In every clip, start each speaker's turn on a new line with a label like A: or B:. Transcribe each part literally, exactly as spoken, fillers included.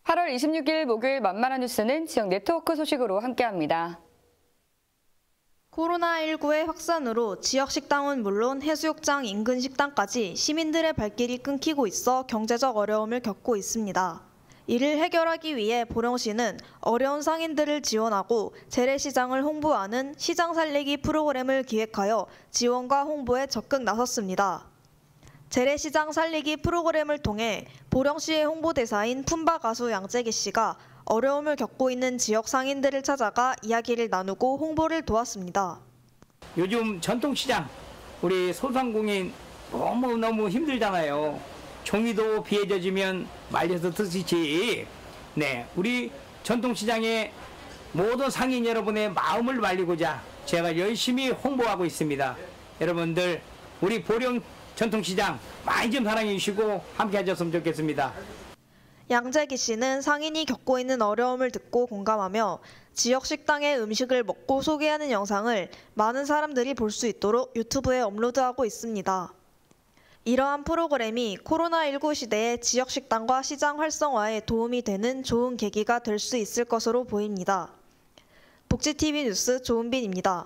A: 팔월 이십육일 목요일 만만한 뉴스는 지역 네트워크 소식으로 함께합니다.
B: 코로나십구의 확산으로 지역 식당은 물론 해수욕장 인근 식당까지 시민들의 발길이 끊기고 있어 경제적 어려움을 겪고 있습니다. 이를 해결하기 위해 보령시는 어려운 상인들을 지원하고 재래시장을 홍보하는 시장 살리기 프로그램을 기획하여 지원과 홍보에 적극 나섰습니다. 재래시장 살리기 프로그램을 통해 보령시의 홍보대사인 품바 가수 양재기 씨가 어려움을 겪고 있는 지역 상인들을 찾아가 이야기를 나누고 홍보를 도왔습니다.
C: 요즘 전통시장, 우리 소상공인 너무너무 힘들잖아요. 종이도 비에 젖으면 말려서 드시지. 네, 우리 전통시장의 모든 상인 여러분의 마음을 말리고자 제가 열심히 홍보하고 있습니다. 여러분들 우리 보령 전통시장 많이 좀 사랑해 주시고 함께 하셨으면 좋겠습니다.
B: 양재기 씨는 상인이 겪고 있는 어려움을 듣고 공감하며 지역 식당의 음식을 먹고 소개하는 영상을 많은 사람들이 볼 수 있도록 유튜브에 업로드하고 있습니다. 이러한 프로그램이 코로나십구 시대의 지역 식당과 시장 활성화에 도움이 되는 좋은 계기가 될 수 있을 것으로 보입니다. 복지티비 뉴스 조은빈입니다.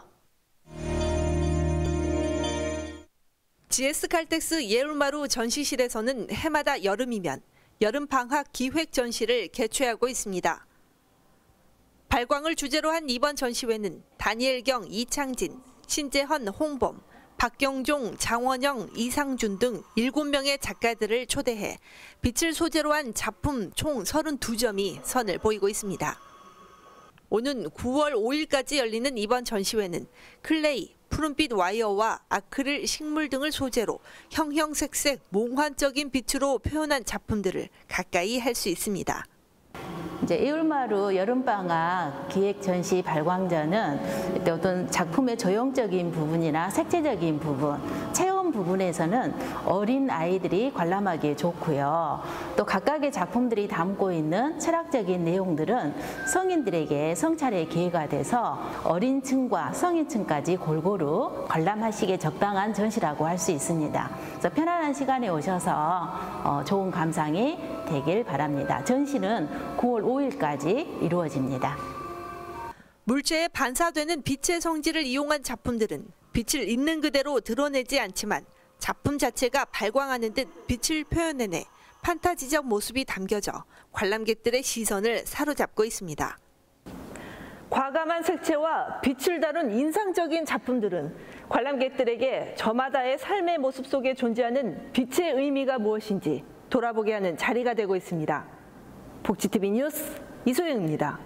D: 지에스칼텍스 예울마루 전시실에서는 해마다 여름이면 여름방학 기획 전시를 개최하고 있습니다. 발광을 주제로 한 이번 전시회는 다니엘경, 이창진, 신재헌, 홍범, 박경종, 장원영, 이상준 등 일곱 명의 작가들을 초대해 빛을 소재로 한 작품 총 서른두 점이 선을 보이고 있습니다. 오는 구월 오일까지 열리는 이번 전시회는 클레이, 푸른빛 와이어와 아크릴 식물 등을 소재로 형형색색 몽환적인 빛으로 표현한 작품들을 가까이 할 수 있습니다.
E: 이제 예울마루 여름방학 기획 전시 발광전은 어떤 작품의 조형적인 부분이나 색채적인 부분, 체험 부분에서는 어린 아이들이 관람하기에 좋고요. 또 각각의 작품들이 담고 있는 철학적인 내용들은 성인들에게 성찰의 기회가 돼서 어린 층과 성인층까지 골고루 관람하시기에 적당한 전시라고 할 수 있습니다. 그래서 편안한 시간에 오셔서 좋은 감상이 되길 바랍니다. 전시는 구월 오일까지 이루어집니다.
D: 물체에 반사되는 빛의 성질을 이용한 작품들은 빛을 있는 그대로 드러내지 않지만 작품 자체가 발광하는 듯 빛을 표현해내 판타지적 모습이 담겨져 관람객들의 시선을 사로잡고 있습니다.
F: 과감한 색채와 빛을 다룬 인상적인 작품들은 관람객들에게 저마다의 삶의 모습 속에 존재하는 빛의 의미가 무엇인지 돌아보게 하는 자리가 되고 있습니다. 복지티비 뉴스 이소영입니다.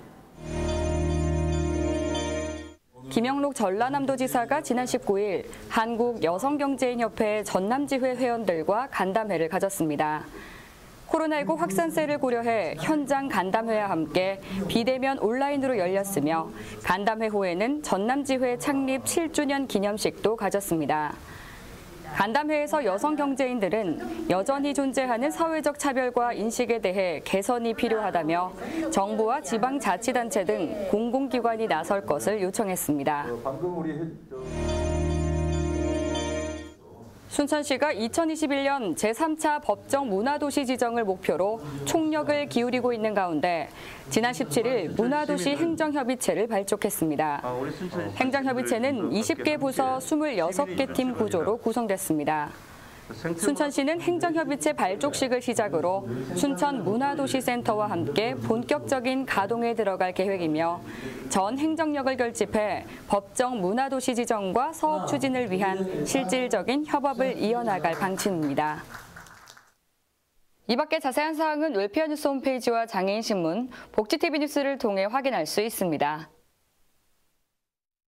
A: 김영록 전라남도지사가 지난 십구일 한국여성경제인협회 전남지회 회원들과 간담회를 가졌습니다. 코로나십구 확산세를 고려해 현장 간담회와 함께 비대면 온라인으로 열렸으며 간담회 후에는 전남지회 창립 칠주년 기념식도 가졌습니다. 간담회에서 여성 경제인들은 여전히 존재하는 사회적 차별과 인식에 대해 개선이 필요하다며 정부와 지방자치단체 등 공공기관이 나설 것을 요청했습니다. 순천시가 이천이십일년 제삼차 법정 문화도시 지정을 목표로 총력을 기울이고 있는 가운데 지난 십칠일 문화도시 행정협의체를 발족했습니다. 행정협의체는 이십 개 부서 이십육 개 팀 구조로 구성됐습니다. 순천시는 행정협의체 발족식을 시작으로 순천 문화도시센터와 함께 본격적인 가동에 들어갈 계획이며 전 행정력을 결집해 법정 문화도시 지정과 사업 추진을 위한 실질적인 협업을 이어나갈 방침입니다. 이 밖에 자세한 사항은 웰페어 뉴스 홈페이지와 장애인신문, 복지티비 뉴스를 통해 확인할 수 있습니다.